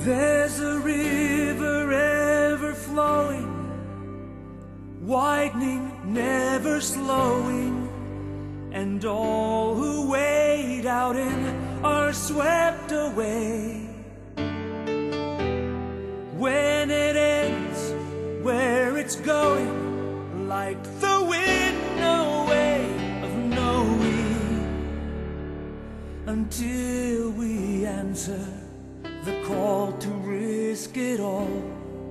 There's a river ever flowing, widening, never slowing, and all who wade out in are swept away. When it ends where it's going, like the wind, no way of knowing, until we answer the call to risk it all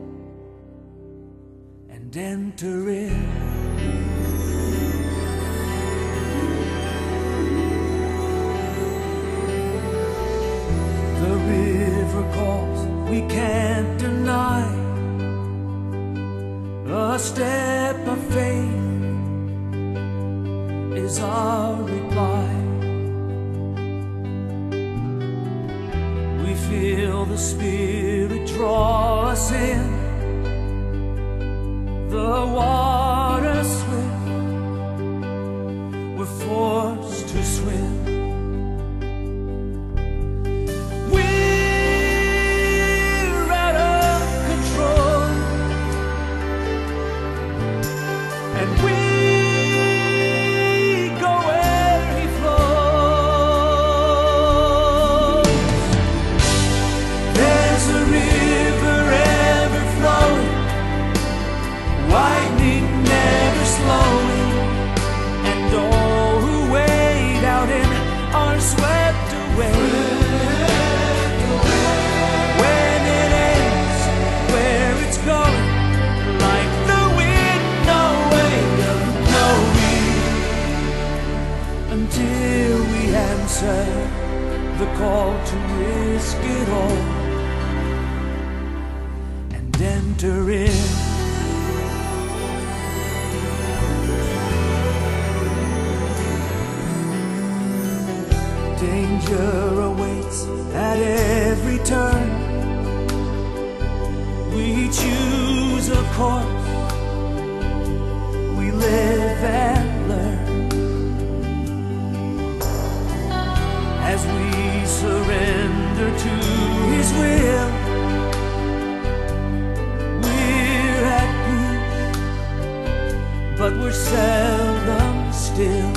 and enter in. The river calls, we can't deny. A step of faith is our reply. We feel the Spirit draw us in, the water swift, we're forced to swim. We're out of control, and we go where He flows. There's a river ever flowing, widening, never slowing, and all who wade out in are swept away. When it ends where it's going, like the wind, no way of knowing, until we answer the call to risk it all and enter in. Danger awaits at every turn. We choose a course, we live and learn. As we surrender to His will, we're at peace, but we're seldom still.